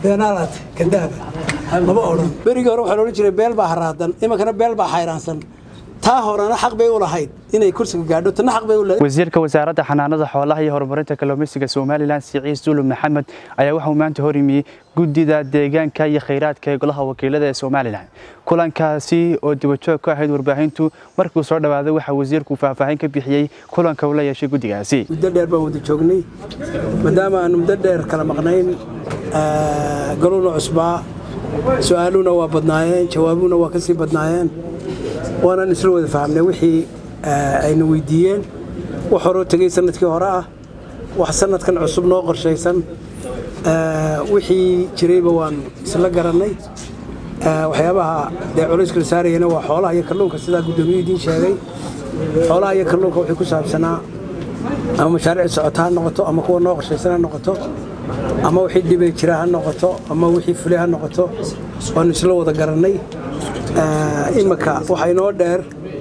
beenaalaad kadaaba laba oran beriga hore waxa loo jiray beel baa haraadan imankana beel baa xayraansan taa horena xaq bay u lahayd inay kursiga gaadho tan xaq bay u lahayd wasiirka wasaaradda xanaanada xoolaha iyo horumarinta kalluumaysiga Soomaaliland Siciid Zulum Maxamed ayaa waxa uu maanta horimiyay gudida deegaanka iyo kheyraadka ee golaha wakiilada ee Soomaaliland kulankaasi oo dibadjoog ka ahayd warbaahintu markuu soo dhawaaday waxa wasiirku faahfaahin ka bixiyay kulanka uu la yeeshay gudigaasi muddo dheer baan wada joognay maadaama aan muddo dheer kala maqnayn galowna cusbaa su'aaluna waa badnaayeen jawaabuna waa ka sii badnaayeen وانا نسلو ذا فهمنا وحي أي نويديين وحرو تجي سنة كهراء وحسنة كان عصب ناقر شيء سن وحي شريبة وان سلقرني وحيابها ده عريس كل ساري هنا وحولها يكلون كسيدا قدومي دين شيء حولها يكلون كوحي كسب سنة أما مشاريع سعتها نقطة أما كون ناقر شيء سنة نقطة أما وحي دي بيشراها نقطة أما وحي فليها نقطة ونسلو ذا قرني imaka waxay noo dheer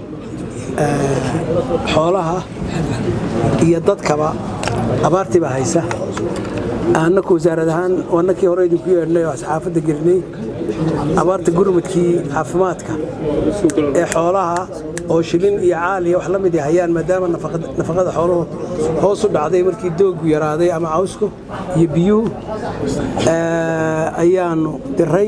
xoolaha iyo dadkaba abaartiba haysa annaku wasaaradahan wanakii hore idinku yeedhnay oo asxaafadda gelinay abaarta gurmadkii caafimaadka ee xoolaha oo shilin iyo caal iyo wax la mid hayaan maadaama nafaqada xooluhu hoos u dhacday markii doogu yaraaday ama cawsku iyo biyuhu ayaanu diray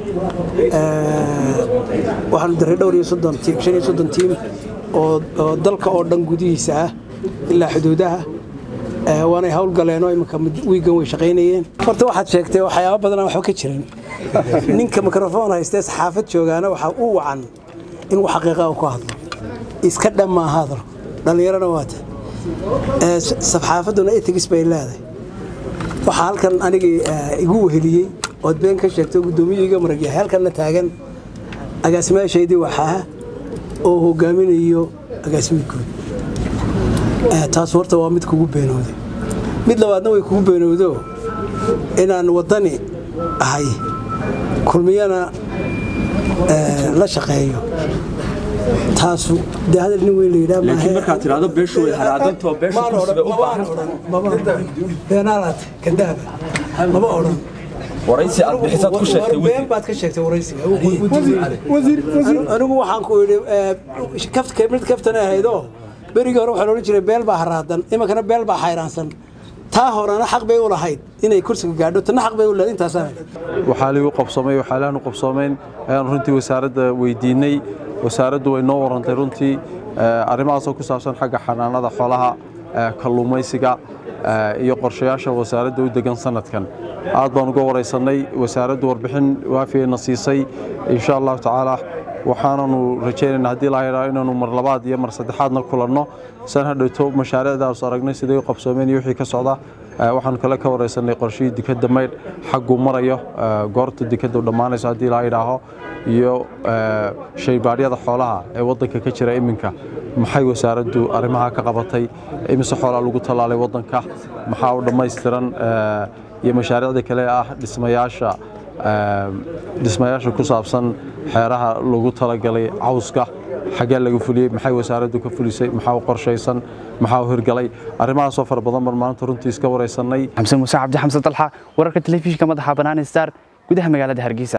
waxaan diray dhowr iyo 30 tiim oo dalka oo dhan gudihiisa ah ilaa xuduudaha waana hawl galeen oo imka wiigan way shaqeynayeen horta waxaad sheegtay waxyaabo badan wax ka jirin ninka mikrafoon haystay saxaafad joogaana waxa uu wacan in wax xaqiiqo ah ku hadlo iska dhamaa hadal dhalinyarada waata saxaafaduna ethics bay leedahay waxa halkan aniga igu weheliyay oo been ka sheegtay gudoomiyiga maragay halkan la taagan agaasimaashaydii waxa oo hogaaminayo agaasimigood taas horta waa mid kugu beenooday mid labaadna way kugu beenoodo inaan wadani ahay kulmiyana la shaqeeyo taasu hadal nin weyn leeyahay laakiin marka tiraado beeshu way haraadanto beeshu kursiga u baahan beenaalaad kadaaba laba oran ورئيسي أربع حساب كل شيء وين بعد كل شيء ورئيسي وزير أنا هو حنقول كفت كملت كفت أنا هيدو بريجا روح لو نجري بيل بحرادن إما كان بيل بحيرانسن تاهر أنا حق بيقول هيد إنه كرسي قاعدو تنا حق بيقول أنت سامع وحالي وقف صمي وحالان وقف صمين أنا رنتي وسارد ويديني وسارد وينور رنتي رنتي أرمى عصا كسافسن حق حنان هذا حالها كلوميسيجا iyo qorshayaasha wasaaradda u degan sanadkan aad baan uga wareysanay wasaaraddu warbixin waafiyayna siisay insha Allah taala waxaanu rajaynaynaa hadii la yiraahdo inaanu mar labaad iyo mar saddexaadna kulanno san hadhowto mashaariicdaas aragnay sidii u qabsoomeen iyo wixii ka socda waxaan kala ka wareysanay qorshihii dikadda mayd xaq uu marayo goorta dikadda dhamaanayso hadii la yiraahdo iyo shaybaadhiyada xoolaha ee wadanka ka jira iminka maxay wasaaraddu arimaha ka qabatay imise xoolaha lagu talaalay wadanka maxaa u dhameystiran iyo mashaariicda kale ah dhismayaasha ku saabsan xeeraha lagu talagalay cawska xagee laga fuliyay maxay wasaaraddu ka fulisay maxaa u qorshaysan maxaa u hirgalay arimaha soo far badan maanta runtii iska wareysanay Xamsan Musa Cabdi Xamsan Talxa wararka telefishinka madaxa banaan Star gudaha magaalada Hargeysa